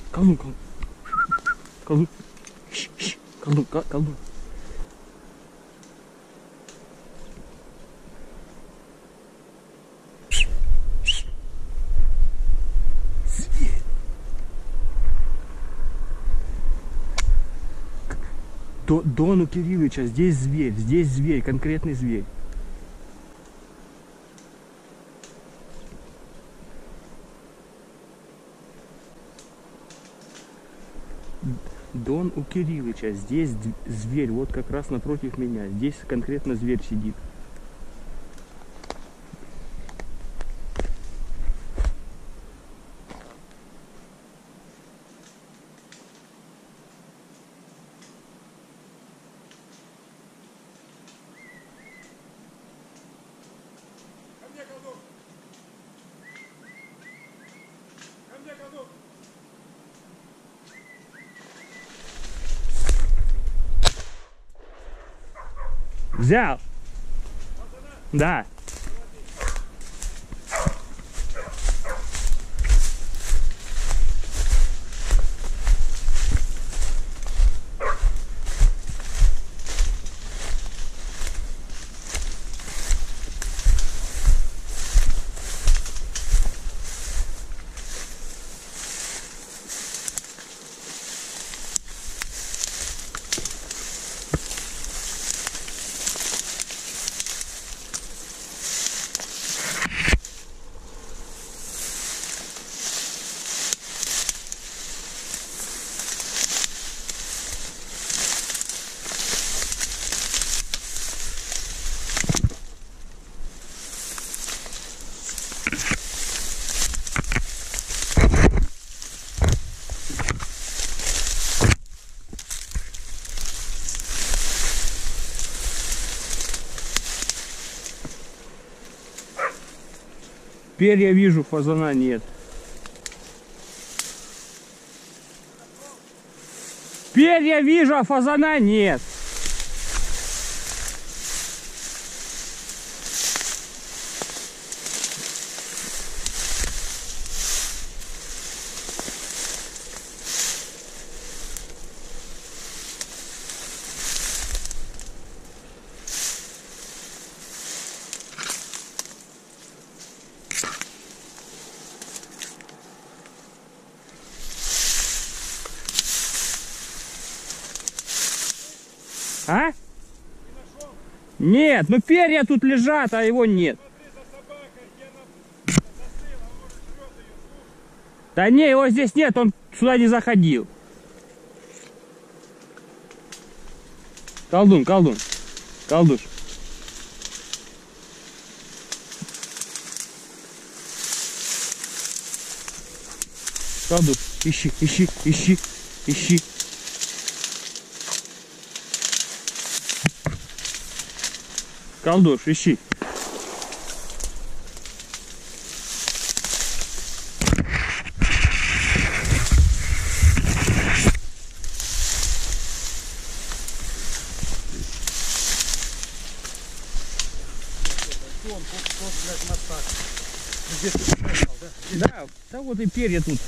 Колдун, колдун. Колдун. Колдун, колдун. Дон у Кириллыча, здесь зверь, конкретный зверь. Дон у Кириллыча, здесь зверь, вот как раз напротив меня, здесь конкретно зверь сидит. Взял? Да. Перья вижу, фазана нет. Перья вижу, а фазана нет. А? Нет, ну перья тут лежат, а его нет. Да не, его здесь нет, он сюда не заходил. Колдун, колдун, колдуш. Колдуш, ищи, ищи, ищи, ищи. Колдуш, ищи. Да, да вот и перья тут.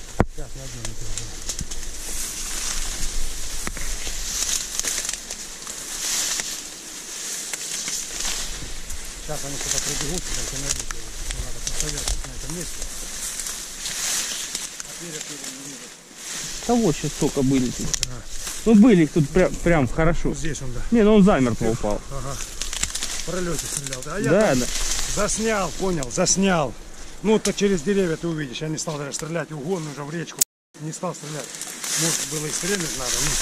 Сейчас они сюда прибегут, только найдут его. Надо постоять на этом месте. А перья не видят. Да вот сейчас столько были тут. Ну были их тут прям хорошо. Вот здесь он, да. Не, ну он замертво упал. Ага. В пролете стрелял, да? А я Да, да. заснял, понял, заснял. Ну, то через деревья ты увидишь. Я не стал даже стрелять, угон уже в речку. Не стал стрелять. Может, было и стрелять надо, ну.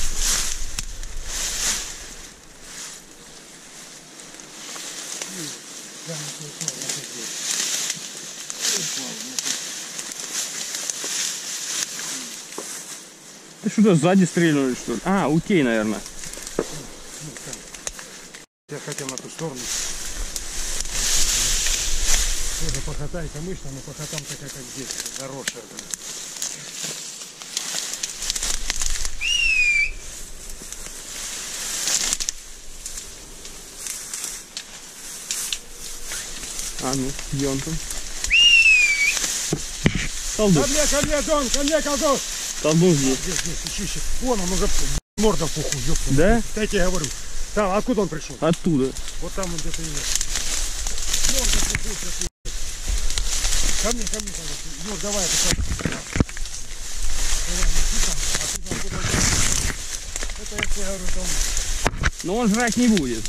Ты что-то сзади стрельнули, что ли? А, утей, наверное. Я хотел на ту сторону. Тоже похотай, камышно, но похотам такая, как здесь, заросшая. А ну, где он там? Колдуш. Ко мне, Дон, ко мне, колдуш! Толкнул здесь. Здесь, ищи. Вон он уже морда в пуху, ёпта. Да? Я тебе говорю. Там, откуда он пришел? Оттуда. Вот там он где-то есть. Морда в пуху, сейчас. Ко мне, пожалуйста. Юр, давай, это я тебе говорю, там. Но он жрать не будет.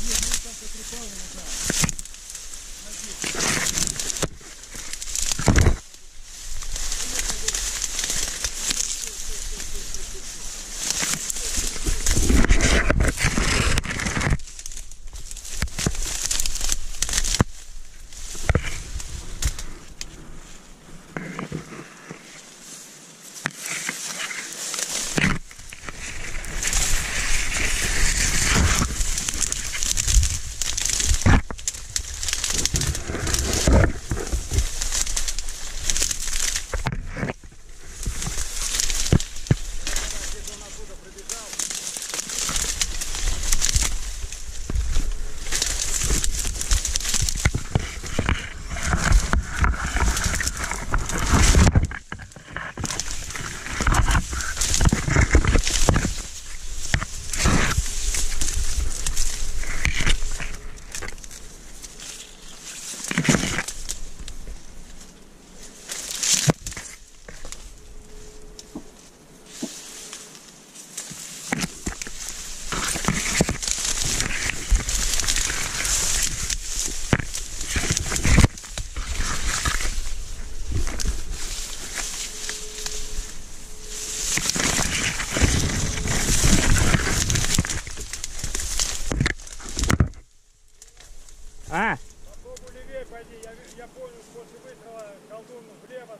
А? Попробуй левее пойди, я понял, после выстрела колдун влево.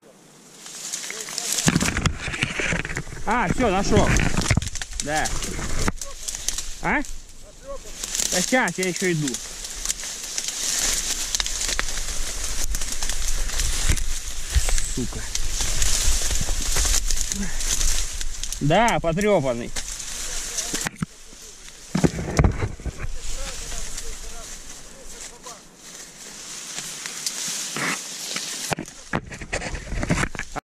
А, все, нашел. Да. А? Да сейчас, я еще иду. Сука. Да, потрепанный.